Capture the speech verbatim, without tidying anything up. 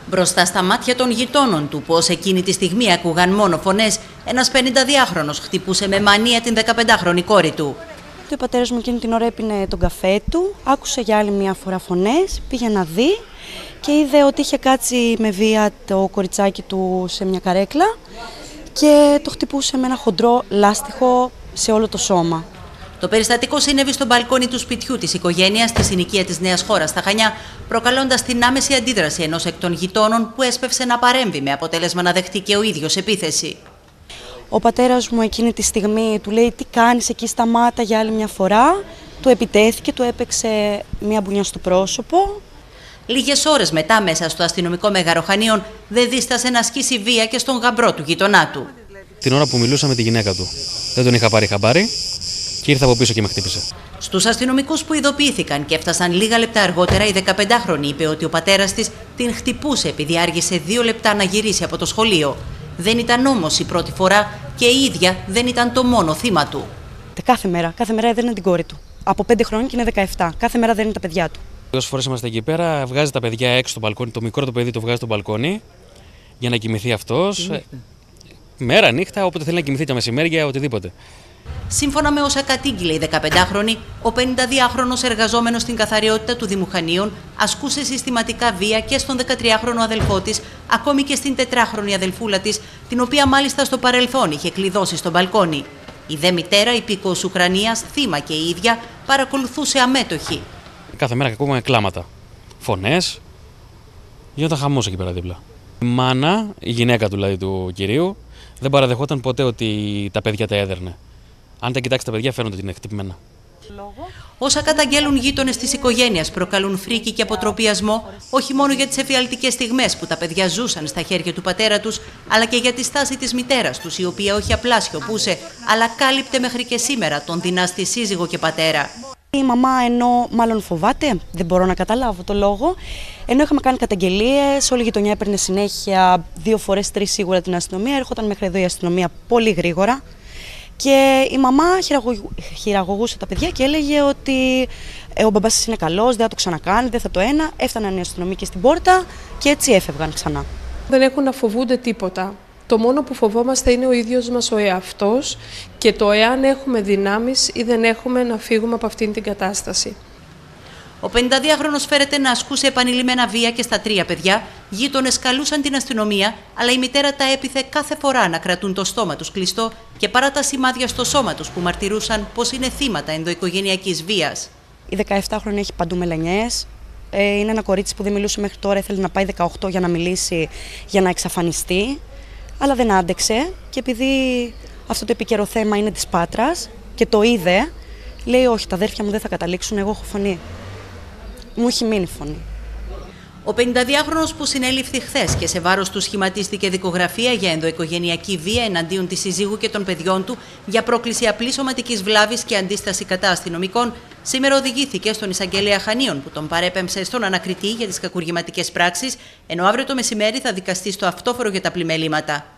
Μπροστά στα μάτια των γειτόνων του, πως εκείνη τη στιγμή ακούγαν μόνο φωνές, ένας πενηνταδυάχρονος χτυπούσε με μανία την δεκαπεντάχρονη κόρη του. Ο πατέρας μου εκείνη την ώρα έπινε τον καφέ του, άκουσε για άλλη μια φορά φωνές, πήγε να δει και είδε ότι είχε κάτσει με βία το κοριτσάκι του σε μια καρέκλα και το χτυπούσε με ένα χοντρό λάστιχο σε όλο το σώμα. Το περιστατικό συνέβη στο μπαλκόνι του σπιτιού της οικογένειας στη συνοικία της Νέας Χώρας στα Χανιά, προκαλώντας την άμεση αντίδραση ενός εκ των γειτόνων που έσπευσε να παρέμβει με αποτέλεσμα να δεχτεί και ο ίδιος επίθεση. Ο πατέρας μου εκείνη τη στιγμή του λέει: «Τι κάνεις εκεί, σταμάτα για άλλη μια φορά». Του επιτέθηκε, του έπαιξε μια μπουνιά στο πρόσωπο. Λίγες ώρες μετά, μέσα στο αστυνομικό μέγαρο Χανίων, δεν δίστασε να ασκήσει βία και στον γαμπρό του γειτονά του. Την ώρα που μιλούσα με τη γυναίκα του, δεν τον είχα πάρει χαμπάρι και ήρθε από πίσω και με χτύπησε. Στους αστυνομικούς που ειδοποιήθηκαν και έφτασαν λίγα λεπτά αργότερα, η δεκαπεντάχρονη είπε ότι ο πατέρας της την χτυπούσε επειδή άργησε δύο λεπτά να γυρίσει από το σχολείο. Δεν ήταν όμως η πρώτη φορά και η ίδια δεν ήταν το μόνο θύμα του. Κάθε μέρα, κάθε μέρα έδαινε την κόρη του. Από πέντε χρόνια και είναι δεκαεπτά. Κάθε μέρα δένει τα παιδιά του. Όσες φορές είμαστε εκεί πέρα, βγάζει τα παιδιά έξω στο μπαλκόνι. Το μικρό το παιδί το βγάζει στο μπαλκόνι για να κοιμηθεί αυτός. Μέρα, νύχτα, όποτε θέλει να κοιμηθεί, τα μεσημέρια, οτιδήποτε. Σύμφωνα με όσα κατήγγειλε η δεκαπεντάχρονη, ο πενηνταδυάχρονος εργαζόμενος στην καθαριότητα του Δήμου Χανίων ασκούσε συστηματικά βία και στον δεκατριάχρονο αδελφό της, ακόμη και στην τετράχρονη αδελφούλα της, την οποία μάλιστα στο παρελθόν είχε κλειδώσει στο μπαλκόνι. Η δε μητέρα, υπήκοος Ουκρανίας, θύμα και η ίδια, παρακολουθούσε αμέτωχη. Κάθε μέρα ακούγαμε κλάματα, φωνές, γινόταν χαμός εκεί πέρα δίπλα. Η μάνα, η γυναίκα του δηλαδή του κυρίου, δεν παραδεχόταν ποτέ ότι τα παιδιά τα έδερνε. Αν τα κοιτάξει τα παιδιά, φαίνονται ότι είναι χτυπημένα. Όσα καταγγέλουν γείτονες της οικογένειας προκαλούν φρίκη και αποτροπιασμό, όχι μόνο για τις εφιαλτικές στιγμές που τα παιδιά ζούσαν στα χέρια του πατέρα τους, αλλά και για τη στάση της μητέρας τους, η οποία όχι απλά σιωπούσε, αλλά κάλυπτε μέχρι και σήμερα τον δυνάστη σύζυγο και πατέρα. Η μαμά, ενώ μάλλον φοβάται, δεν μπορώ να καταλάβω το λόγο, ενώ είχαμε κάνει καταγγελίες, όλη η γειτονιά έπαιρνε συνέχεια δύο φορές, τρεις σίγουρα την αστυνομία, έρχονταν μέχρι εδώ η αστυνομία πολύ γρήγορα. Και η μαμά χειραγωγούσε τα παιδιά και έλεγε ότι ε, ο μπαμπάς σας είναι καλός, δεν θα το ξανακάνει, δεν θα το ένα. Έφταναν οι αστυνομικοί στην πόρτα και έτσι έφευγαν ξανά. Δεν έχουν να φοβούνται τίποτα. Το μόνο που φοβόμαστε είναι ο ίδιος μας ο εαυτός και το εάν έχουμε δυνάμεις ή δεν έχουμε να φύγουμε από αυτήν την κατάσταση. Ο πενηνταδυάχρονος φέρεται να ασκούσε επανειλημμένα βία και στα τρία παιδιά. Γείτονες καλούσαν την αστυνομία, αλλά η μητέρα τα έπιθε κάθε φορά να κρατούν το στόμα τους κλειστό και παρά τα σημάδια στο σώμα τους που μαρτυρούσαν πως είναι θύματα ενδοοικογενειακής βίας. Η δεκαεπτάχρονη έχει παντού μελανιές. Είναι ένα κορίτσι που δεν μιλούσε μέχρι τώρα, ήθελε να πάει δεκαοκτώ για να μιλήσει, για να εξαφανιστεί, αλλά δεν άντεξε και επειδή αυτό το επίκαιρο θέμα είναι της Πάτρας και το είδε, λέει: «Όχι, τα αδέρφια μου δεν θα καταλήξουν, εγώ έχω φωνή». Μου έχει μείνει φωνή. Ο πενηνταδυάχρονος που συνέληφθη χθες και σε βάρος του σχηματίστηκε δικογραφία για ενδοοικογενειακή βία εναντίον της συζύγου και των παιδιών του για πρόκληση απλής σωματικής βλάβης και αντίσταση κατά αστυνομικών, σήμερα οδηγήθηκε στον εισαγγελέα Χανίων που τον παρέπεμψε στον ανακριτή για τις κακουργηματικές πράξεις, ενώ αύριο το μεσημέρι θα δικαστεί στο αυτόφορο για τα πλημελήματα.